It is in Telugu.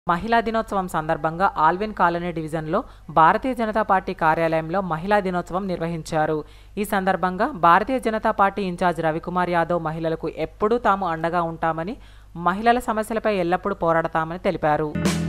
మహిళా దినోత్సవం సందర్భంగా ఆల్విన్ కాలనీ డివిజన్లో భారతీయ జనతా పార్టీ కార్యాలయంలో మహిళా దినోత్సవం నిర్వహించారు. ఈ సందర్భంగా భారతీయ జనతా పార్టీ ఇన్ఛార్జ్ రవికుమార్ యాదవ్ మహిళలకు ఎప్పుడూ తాము అండగా ఉంటామని, మహిళల సమస్యలపై ఎల్లప్పుడూ పోరాడతామని తెలిపారు.